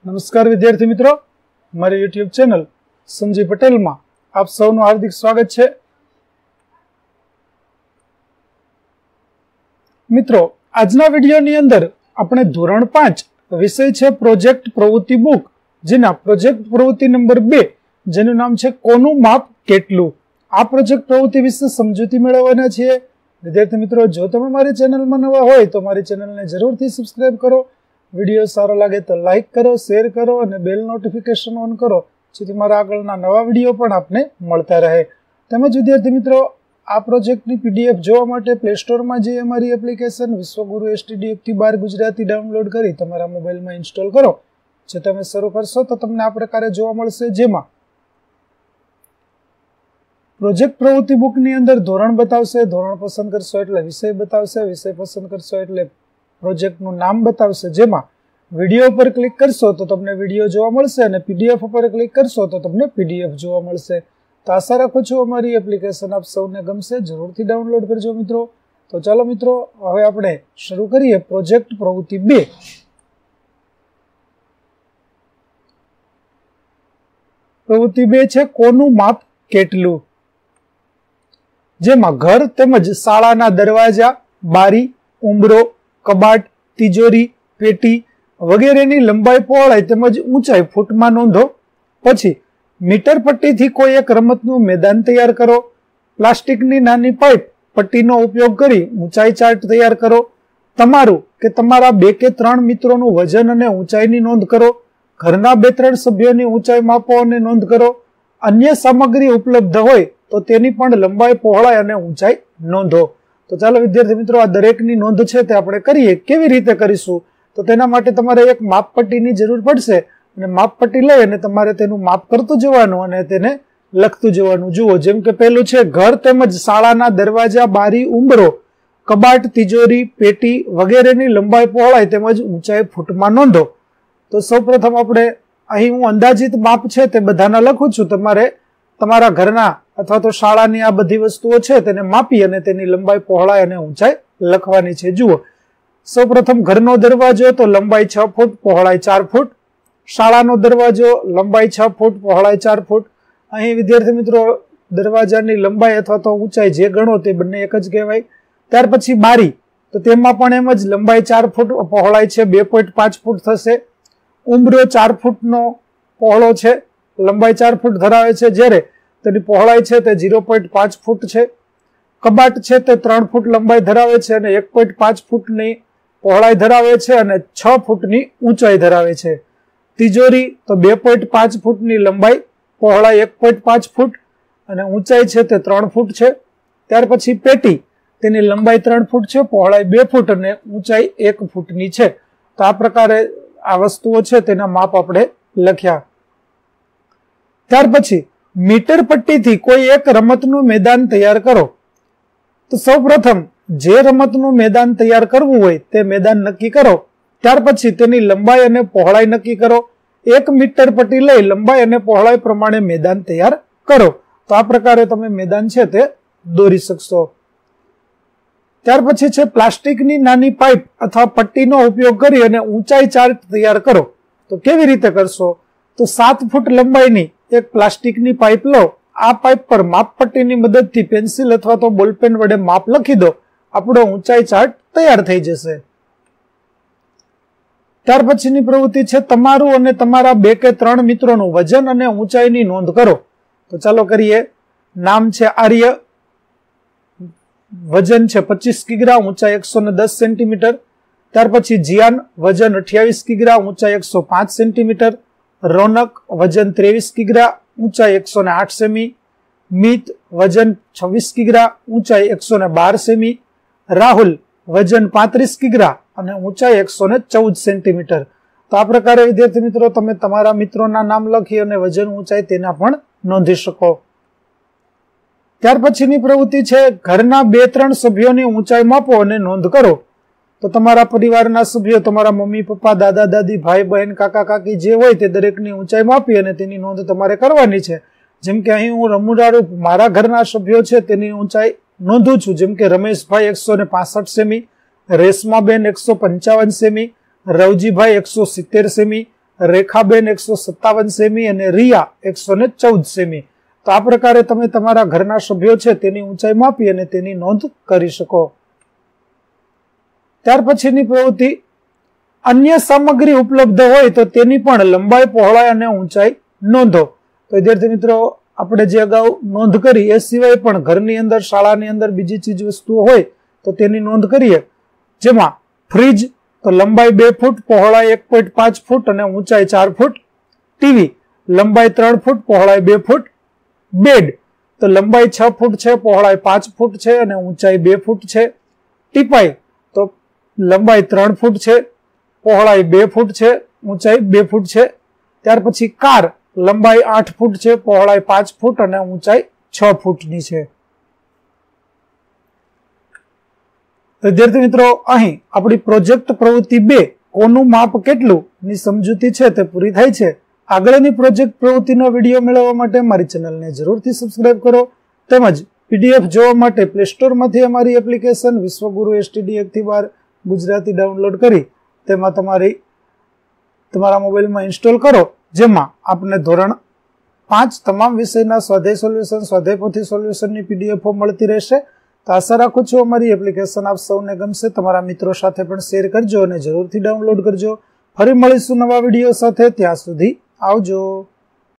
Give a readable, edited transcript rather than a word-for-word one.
નમસ્કાર વિદ્યાર્થી મિત્રો, મારી યુટ્યુબ ચેનલ સંજય પટેલમાં આપ સૌનું હાર્દિક સ્વાગત છે. મિત્રો, આજના વિડીયોની અંદર આપણે ધોરણ 5 વિષય છે પ્રોજેક્ટ પ્રવૃત્તિ બુક, જેના પ્રોજેક્ટ પ્રવૃત્તિ નંબર 2 જેનું નામ છે કોનું માપ કેટલું, આ પ્રોજેક્ટ પ્રવૃત્તિ વિશે સમજૂતી મેળવવાના છીએ. વિદ્યાર્થી મિત્રો, જો તમે મારી ચેનલમાં નવા હોય તો મારી ચેનલને જરૂરથી સબસ્ક્રાઇબ કરો. વિડીયો સારો લાગે તો લાઇક કરો, શેર કરો અને બેલ નોટિફિકેશન ઓન કરો, જેથી મારા આગળના નવા વિડીયો પણ આપને મળતા રહે. તેમજ વિદ્યાર્થી મિત્રો, આ પ્રોજેક્ટની પીડીએફ જોવા માટે પ્લે સ્ટોરમાં જઈ અમારી એપ્લિકેશન વિશ્વગુરુ STD 1 થી 12 ગુજરાતી ડાઉનલોડ કરી તમારા મોબાઈલમાં ઇન્સ્ટોલ કરો. જે તમે શરૂ કરશો તો તમને આ પ્રકારે જોવા મળશે, જેમાં પ્રોજેક્ટ પ્રવૃત્તિ બુકની અંદર ધોરણ બતાવશે, ધોરણ પસંદ કરશો એટલે વિષય બતાવશે, વિષય પસંદ કરશો એટલે પ્રોજેક્ટનું નામ બતાવશે. જેમાં વિડીયો પર ક્લિક કરશો તો તમને વિડીયો જોવા મળશે અને પીડીએફ પર ક્લિક કરશો તો તમને પીડીએફ જોવા મળશે. તો આશા રાખું છું અમારી એપ્લિકેશન આપ સૌને ગમશે, જરૂરથી ડાઉનલોડ કરજો મિત્રો. તો ચાલો મિત્રો, હવે આપણે શરૂ કરીએ પ્રોજેક્ટ પ્રવૃત્તિ 2. પ્રવૃત્તિ 2 છે કોનું માપ કેટલું, જેમાં ઘર તેમજ શાળાના દરવાજા, બારી, ઉંબરો, કબાટ, તિજોરી, પેટી વગેરેની લંબાઈ, પહોળાઈ તેમજ ઊંચાઈ ફૂટમાં નોંધો. પછી મીટર પટ્ટીથી કોઈ એક રમતનું મેદાન તૈયાર કરો. પ્લાસ્ટિકની નાની પાઇપ પટ્ટીનો ઉપયોગ કરી ઊંચાઈ ચાર્ટ તૈયાર કરો. તમારું કે તમારા 2 કે 3 મિત્રોનું વજન અને ઊંચાઈની નોંધ કરો. ઘરના 2-3 સભ્યોની ઊંચાઈ માપો અને નોંધ કરો. અન્ય સામગ્રી ઉપલબ્ધ હોય તો તેની પણ લંબાઈ, પહોળાઈ અને ઊંચાઈ નોંધો. તો ચાલો વિદ્યાર્થી મિત્રો, આ દરેકની નોંધ છે તે આપણે કરીએ. કેવી રીતે કરીશું? તો તેના માટે તમારે એક માપપટ્ટીની જરૂર પડશે અને માપપટ્ટી લઈ અને તમારે તેનું માપ કરતું જવાનું અને તેને લખતું જવાનું. જુઓ, જેમ કે પહેલું છે ઘર તેમજ શાળાના દરવાજા, બારી, ઉંબરો, કબાટ, તિજોરી, પેટી વગેરેની લંબાઈ, પહોળાઈ તેમજ ઊંચાઈ ફૂટમાં નોંધો. તો સૌપ્રથમ આપણે અહીં હું અંદાજિત માપ છે તે બધાના લખું છું. તમારે તમારા ઘરના અથવા તો શાળાની આ બધી વસ્તુઓ છે તેને માપી અને તેની લંબાઈ, પહોળાઈ અને ઊંચાઈ લખવાની છે. જુઓ, સૌપ્રથમ ઘરનો દરવાજો તો લંબાઈ 6 ફૂટ, પહોળાઈ 4 ફૂટ. શાળાનો દરવાજો લંબાઈ 6 ફૂટ, પહોળાઈ 4 ફૂટ. અહીં વિદ્યાર્થી મિત્રો, દરવાજાની લંબાઈ અથવા તો ઊંચાઈ જે ગણો તે બંને એક જ કહેવાય. ત્યાર પછી બારી, તો તેમાં પણ એમ જ લંબાઈ 4 ફૂટ, પહોળાઈ છે 2.5 ફૂટ થશે. ઉંબરો 4 ફૂટનો પહોળો છે, લંબાઈ 4 ફૂટ ધરાવે છે, જ્યારે તેની પહોળાઈ છે તે 0.5 ફૂટ છે. કબાટ છે તે 3 ફૂટ લંબાઈ ધરાવે છે અને 1.5 ફૂટની પહોળાઈ ધરાવે છે અને 6 ફૂટની ઊંચાઈ ધરાવે છે. તિજોરી તો 2.5 ફૂટની લંબાઈ, પહોળાઈ 1.5 ફૂટ અને ઊંચાઈ છે તે 3 ફૂટ છે. ત્યાર પછી પેટી, તેની લંબાઈ 3 ફૂટ છે, પહોળાઈ 2 ફૂટ અને ઊંચાઈ 1 ફૂટની છે. તો આ પ્રકારે આ વસ્તુઓ છે તેના માપ આપણે લખ્યા. ત્યાર પછી મીટર પટ્ટીથી કોઈ એક રમતનું મેદાન તૈયાર કરો. તો સૌપ્રથમ જે રમતનું મેદાન તૈયાર કરવું હોય તે મેદાન નક્કી કરો. ત્યાર પછી તેની લંબાઈ અને પહોળાઈ નક્કી કરો. 1 મીટર પટ્ટી લઈ લંબાઈ અને પહોળાઈ પ્રમાણે મેદાન તૈયાર કરો. તો આ પ્રકારે તમે મેદાન છે તે દોરી શકશો. ત્યાર પછી છે પ્લાસ્ટિકની નાની પાઇપ અથવા પટ્ટીનો ઉપયોગ કરી અને ઊંચાઈ ચાર્ટ તૈયાર કરો. તો કેવી રીતે કરશો? તો 7 ફૂટ લંબાઈની એક પ્લાસ્ટિકની પાઇપ લો. આ પાઇપ પર માપપટ્ટીની મદદથી પેન્સિલ અથવા તો બોલપેન વડે માપ લખી દો. આપણો ઊંચાઈ ચાર્ટ તૈયાર થઈ જશે. ત્યાર પછીની પ્રવૃત્તિ છે તમારું અને તમારા 2 કે 3 મિત્રોનું વજન અને ઊંચાઈની નોંધ કરો. તો ચાલો કરીએ. નામ છે આર્ય, વજન છે 25 કિગ્રા, ઊંચાઈ 110 સેન્ટીમીટર. ત્યાર પછી જીયાન, વજન 28 કિગ્રા, ઊંચાઈ 105 સેન્ટીમીટર. રોનક, વજન 23 કિગ્રા, ઊંચાઈ 108 સેમી. મિત, વજન 26 કિગ્રા, ઊંચાઈ 112 સેમી. રાહુલ, વજન 35 કિગ્રા અને ઊંચાઈ 114 સેન્ટીમીટર. તો આ પ્રકારે વિદ્યાર્થી મિત્રો, તમે તમારા મિત્રોના નામ લખી અને વજન, ઊંચાઈ તેના પણ નોંધી શકો. ત્યાર પછીની પ્રવૃત્તિ છે ઘરના 2-3 સભ્યોની ઊંચાઈ માપો અને નોંધ કરો. તો તમારા પરિવારના સભ્યો, તમારા મમ્મી પપ્પા, દાદા દાદી, ભાઈ બહેન, કાકા કાકી જે હોય તે દરેકની ઊંચાઈ માપી અને તેની નોંધ તમારે કરવાની છે. જેમ કે અહીં હું રમુડાળુ મારા ઘરના સભ્યો છે તેની ઊંચાઈ નોંધું છું. જેમ કે રમેશભાઈ 165 સેમી, રેશમાબેન 155 સેમી, રવજીભાઈ 170 સેમી, રેખાબેન 157 સેમી અને રિયા 114 સેમી. તો આ પ્રકારે તમે તમારા ઘરના સભ્યો છે તેની ઊંચાઈ માપી અને તેની નોંધ કરી શકો. ત્યાર પછીની પ્રવૃત્તિ, અન્ય સામગ્રી ઉપલબ્ધ હોય તો તેની પણ લંબાઈ, પહોળાઈ અને ઊંચાઈ નોંધો. તો વિદ્યાર્થી મિત્રો, આપણે જે અગાઉ નોંધ કરી એ સિવાય પણ ઘરની અંદર, શાળાની અંદર બીજી ચીજ વસ્તુઓ હોય તો તેની નોંધ કરીએ. જેમાં ફ્રીજ તો લંબાઈ 2 ફૂટ, પહોળાઈ 1.5 ફૂટ અને ઊંચાઈ 4 ફૂટ. ટીવી લંબાઈ 3 ફૂટ, પહોળાઈ 2 ફૂટ. બેડ તો લંબાઈ 6 ફૂટ છે, પહોળાઈ 5 ફૂટ છે અને ઊંચાઈ 2 ફૂટ છે. ટીપાઈ તો લંબાઈ 3 ફૂટ છે, પહોળાઈ 2 ફૂટ છે, ઊંચાઈ 2 ફૂટ છે. ત્યાર પછી કાર લંબાઈ 8 ફૂટ છે, પહોળાઈ 5 ફૂટ અને ઊંચાઈ 6 ફૂટની છે. વિદ્યાર્થી મિત્રો, અહીં આપણી પ્રોજેક્ટ પ્રવૃત્તિ 2 કોનું માપ કેટલું ની સમજૂતી છે તે પૂરી થાય છે. આગળની પ્રોજેક્ટ પ્રવૃત્તિનો વિડીયો મેળવવા માટે અમારી ચેનલને જરૂરથી સબસ્ક્રાઇબ કરો. તેમજ પીડીએફ જોવા માટે પ્લે સ્ટોરમાંથી અમારી application Vishwaguru STD 1-12 Gujarati download કરી તેમાં તમારા મોબાઈલમાં ઇન્સ્ટોલ કરો. જેમાં આપને ધોરણ 5 તમામ વિષયના સ્વાધ્યાય સોલ્યુશન, સ્વાધ્યાય પોથી સોલ્યુશનની પીડીએફો મળતી રહેશે. તો આશા રાખું છું અમારી એપ્લિકેશન આપ સૌને ગમશે. તમારા મિત્રો સાથે પણ શેર કરજો અને જરૂરથી ડાઉનલોડ કરજો. ફરી મળીશું નવા વિડીયો સાથે. ત્યાં સુધી આવજો.